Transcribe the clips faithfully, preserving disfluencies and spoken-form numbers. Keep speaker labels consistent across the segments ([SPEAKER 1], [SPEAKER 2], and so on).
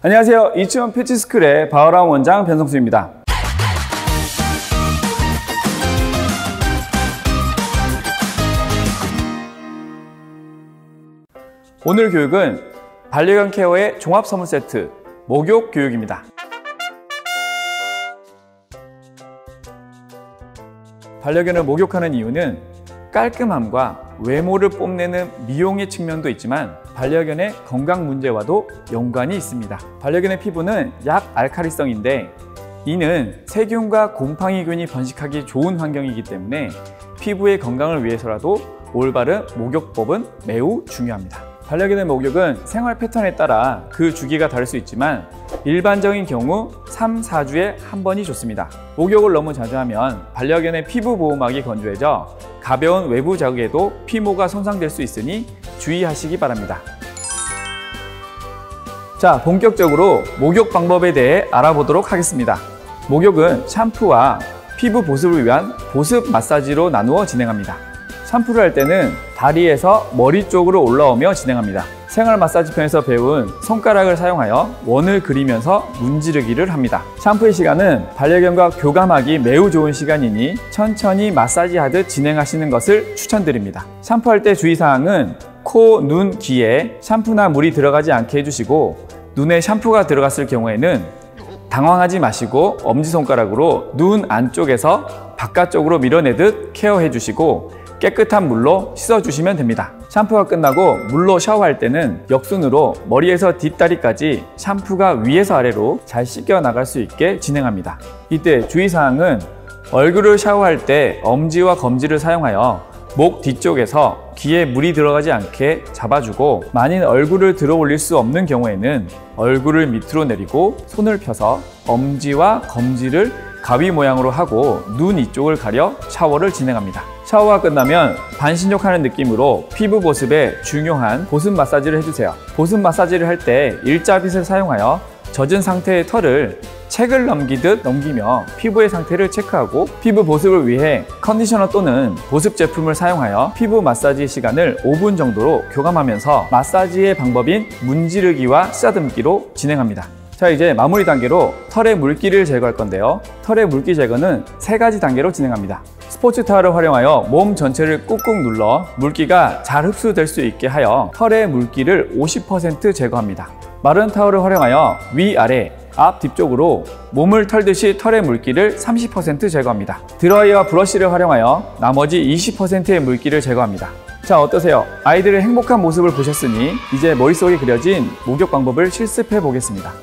[SPEAKER 1] 안녕하세요. 이치원 퓨처스쿨의 바오람 원장 변성수입니다. 오늘 교육은 반려견 케어의 종합 선물 세트 목욕 교육입니다. 반려견을 목욕하는 이유는 깔끔함과 외모를 뽐내는 미용의 측면도 있지만 반려견의 건강 문제와도 연관이 있습니다. 반려견의 피부는 약알칼리성인데 이는 세균과 곰팡이균이 번식하기 좋은 환경이기 때문에 피부의 건강을 위해서라도 올바른 목욕법은 매우 중요합니다. 반려견의 목욕은 생활 패턴에 따라 그 주기가 다를 수 있지만 일반적인 경우 삼, 사 주에 한 번이 좋습니다. 목욕을 너무 자주 하면 반려견의 피부 보호막이 건조해져 가벼운 외부 자극에도 피모가 손상될 수 있으니 주의하시기 바랍니다. 자, 본격적으로 목욕 방법에 대해 알아보도록 하겠습니다. 목욕은 샴푸와 피부 보습을 위한 보습 마사지로 나누어 진행합니다. 샴푸를 할 때는 다리에서 머리 쪽으로 올라오며 진행합니다. 생활 마사지 편에서 배운 손가락을 사용하여 원을 그리면서 문지르기를 합니다. 샴푸의 시간은 반려견과 교감하기 매우 좋은 시간이니 천천히 마사지하듯 진행하시는 것을 추천드립니다. 샴푸할 때 주의사항은 코, 눈, 귀에 샴푸나 물이 들어가지 않게 해주시고 눈에 샴푸가 들어갔을 경우에는 당황하지 마시고 엄지손가락으로 눈 안쪽에서 바깥쪽으로 밀어내듯 케어해 주시고 깨끗한 물로 씻어주시면 됩니다. 샴푸가 끝나고 물로 샤워할 때는 역순으로 머리에서 뒷다리까지 샴푸가 위에서 아래로 잘 씻겨 나갈 수 있게 진행합니다. 이때 주의사항은 얼굴을 샤워할 때 엄지와 검지를 사용하여 목 뒤쪽에서 귀에 물이 들어가지 않게 잡아주고 만일 얼굴을 들어 올릴 수 없는 경우에는 얼굴을 밑으로 내리고 손을 펴서 엄지와 검지를 가위 모양으로 하고 눈 이쪽을 가려 샤워를 진행합니다. 샤워가 끝나면 반신욕하는 느낌으로 피부 보습에 중요한 보습 마사지를 해주세요. 보습 마사지를 할 때 일자빗을 사용하여 젖은 상태의 털을 책을 넘기듯 넘기며 피부의 상태를 체크하고 피부 보습을 위해 컨디셔너 또는 보습 제품을 사용하여 피부 마사지 시간을 오 분 정도로 교감하면서 마사지의 방법인 문지르기와 쓰다듬기로 진행합니다. 자, 이제 마무리 단계로 털의 물기를 제거할 건데요. 털의 물기 제거는 세 가지 단계로 진행합니다. 스포츠 타월을 활용하여 몸 전체를 꾹꾹 눌러 물기가 잘 흡수될 수 있게 하여 털의 물기를 오십 퍼센트 제거합니다. 마른 타월을 활용하여 위아래, 앞, 뒤쪽으로 몸을 털듯이 털의 물기를 삼십 퍼센트 제거합니다. 드라이어와 브러쉬를 활용하여 나머지 이십 퍼센트의 물기를 제거합니다. 자, 어떠세요? 아이들의 행복한 모습을 보셨으니 이제 머릿속에 그려진 목욕 방법을 실습해 보겠습니다.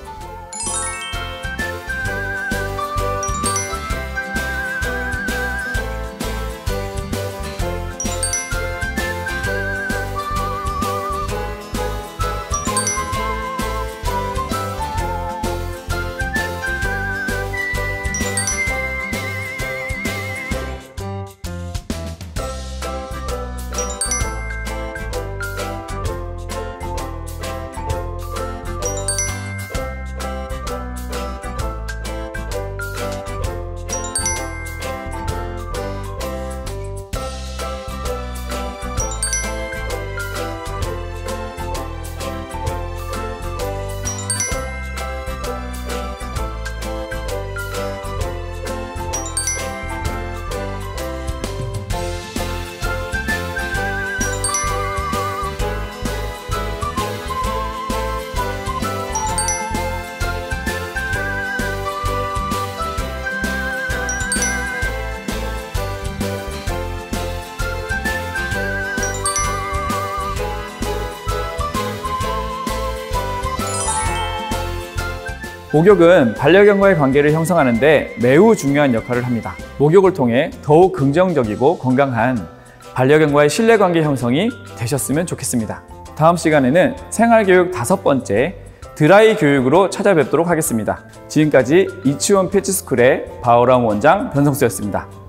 [SPEAKER 1] 목욕은 반려견과의 관계를 형성하는 데 매우 중요한 역할을 합니다. 목욕을 통해 더욱 긍정적이고 건강한 반려견과의 신뢰관계 형성이 되셨으면 좋겠습니다. 다음 시간에는 생활교육 다섯 번째 드라이 교육으로 찾아뵙도록 하겠습니다. 지금까지 이치원 퓨처스쿨의 바오람 원장 변성수였습니다.